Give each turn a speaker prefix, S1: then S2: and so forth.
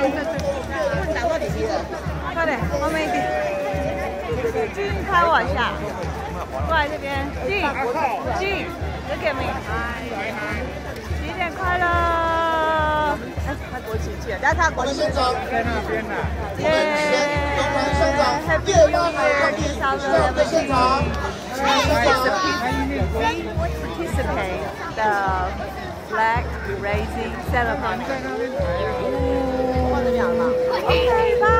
S1: 打到底了，
S2: 快点，后面一点。俊，拍我一下，过来这边。俊，look at me。7点快乐！哎，他国旗去了，但是他国旗在那边呢。耶 ！Happy New Year 2017。Participate the flag raising ceremony. OK， bye.